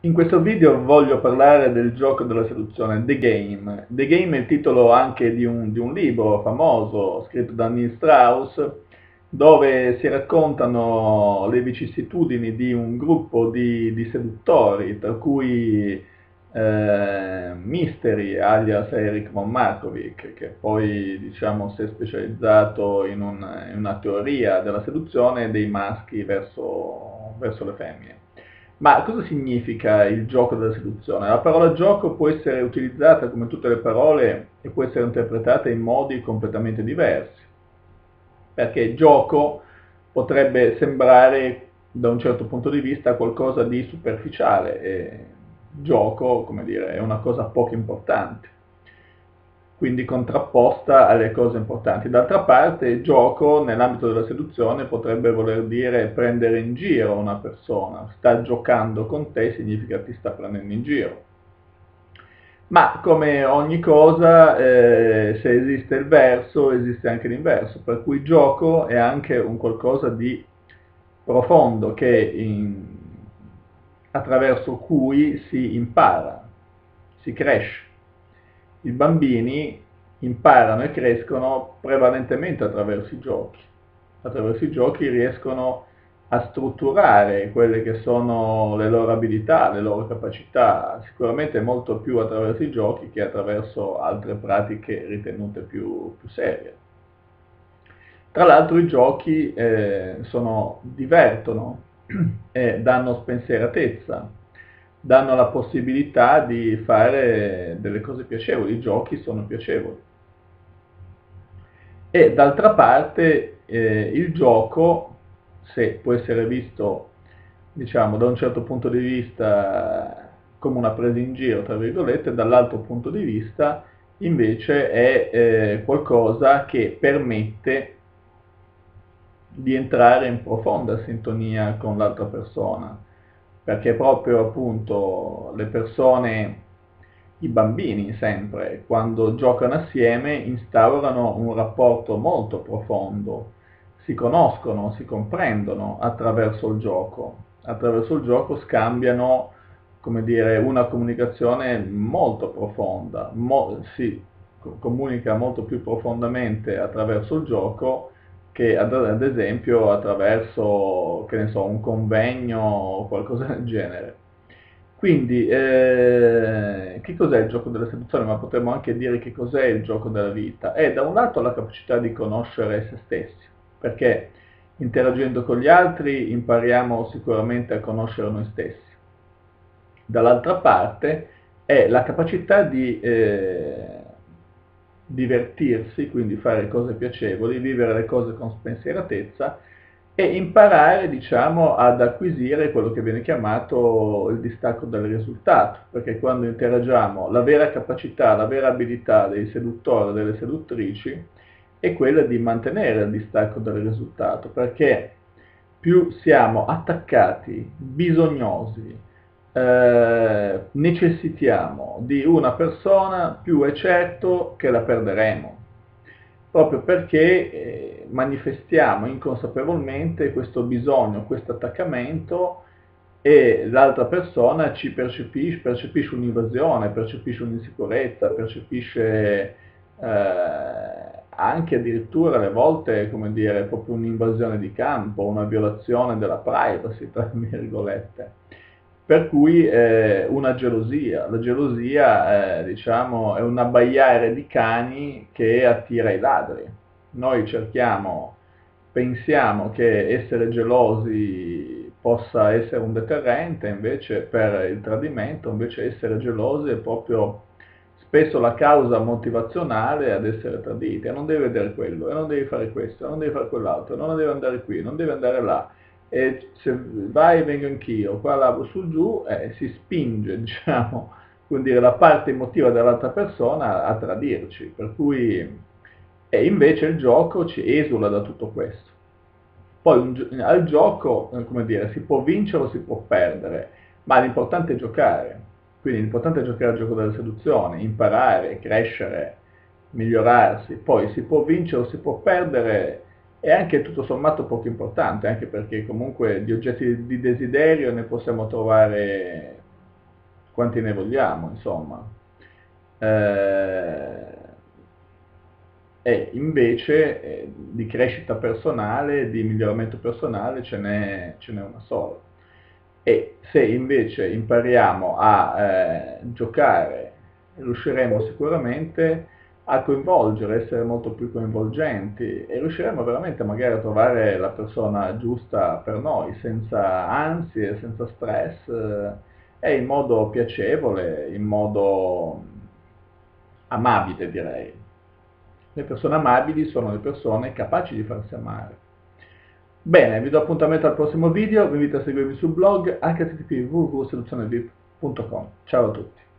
In questo video voglio parlare del gioco della seduzione, The Game. The Game è il titolo anche di un libro famoso scritto da Neil Strauss, dove si raccontano le vicissitudini di un gruppo di seduttori, tra cui Mystery, alias Eric von Markovic, che poi diciamo, si è specializzato in una teoria della seduzione dei maschi verso le femmine. Ma cosa significa il gioco della seduzione? La parola gioco può essere utilizzata come tutte le parole e può essere interpretata in modi completamente diversi, perché gioco potrebbe sembrare da un certo punto di vista qualcosa di superficiale e gioco, come dire, è una cosa poco importante, quindi contrapposta alle cose importanti. D'altra parte, gioco nell'ambito della seduzione potrebbe voler dire prendere in giro una persona, sta giocando con te significa ti sta prendendo in giro. Ma come ogni cosa, se esiste il verso, esiste anche l'inverso, per cui gioco è anche un qualcosa di profondo attraverso cui si impara, si cresce. I bambini imparano e crescono prevalentemente attraverso i giochi. Attraverso i giochi riescono a strutturare quelle che sono le loro abilità, le loro capacità, sicuramente molto più attraverso i giochi che attraverso altre pratiche ritenute più serie. Tra l'altro i giochi divertono e danno spensieratezza, danno la possibilità di fare delle cose piacevoli, i giochi sono piacevoli. E d'altra parte il gioco, se può essere visto diciamo da un certo punto di vista come una presa in giro, tra virgolette, dall'altro punto di vista invece è qualcosa che permette di entrare in profonda sintonia con l'altra persona, perché proprio appunto le persone, i bambini sempre, quando giocano assieme instaurano un rapporto molto profondo, si conoscono, si comprendono attraverso il gioco scambiano, come dire, una comunicazione molto profonda, si comunica molto più profondamente attraverso il gioco che ad esempio attraverso, che ne so, un convegno o qualcosa del genere. Quindi, che cos'è il gioco della seduzione? Ma potremmo anche dire che cos'è il gioco della vita. È da un lato la capacità di conoscere se stessi, perché interagendo con gli altri impariamo sicuramente a conoscere noi stessi. Dall'altra parte è la capacità di divertirsi, quindi fare cose piacevoli, vivere le cose con spensieratezza e imparare, diciamo, ad acquisire quello che viene chiamato il distacco dal risultato, perché quando interagiamo la vera capacità, la vera abilità dei seduttori e delle seduttrici è quella di mantenere il distacco dal risultato, perché più siamo attaccati, bisognosi, necessitiamo di una persona, più è certo che la perderemo, proprio perché manifestiamo inconsapevolmente questo bisogno, questo attaccamento e l'altra persona ci percepisce un'invasione, percepisce un'insicurezza, percepisce anche addirittura alle volte, come dire, proprio un'invasione di campo, una violazione della privacy, tra virgolette. Per cui una gelosia, la gelosia diciamo è un abbaiare di cani che attira i ladri. Noi pensiamo che essere gelosi possa essere un deterrente invece per il tradimento, invece essere gelosi è proprio spesso la causa motivazionale ad essere traditi, e non devi vedere quello, e non devi fare questo, e non devi fare quell'altro, non devi andare qui, non devi andare là, e se vai vengo anch'io, qua là sul giù, si spinge, diciamo, quindi dire, la parte emotiva dell'altra persona a tradirci, per cui e invece il gioco ci esula da tutto questo. Poi al gioco, come dire, si può vincere o si può perdere, ma l'importante è giocare. Quindi l'importante è giocare al gioco della seduzione, imparare, crescere, migliorarsi. Poi si può vincere o si può perdere, è anche tutto sommato poco importante, anche perché comunque di oggetti di desiderio ne possiamo trovare quanti ne vogliamo, insomma. Eh, e invece di crescita personale, di miglioramento personale ce n'è una sola. E se invece impariamo a giocare, riusciremo sicuramente a coinvolgere, essere molto più coinvolgenti e riusciremo veramente magari a trovare la persona giusta per noi, senza ansie, senza stress e in modo piacevole, in modo amabile direi. Le persone amabili sono le persone capaci di farsi amare. Bene, vi do appuntamento al prossimo video, vi invito a seguirmi sul blog http www.seduzionevip.com. Ciao a tutti.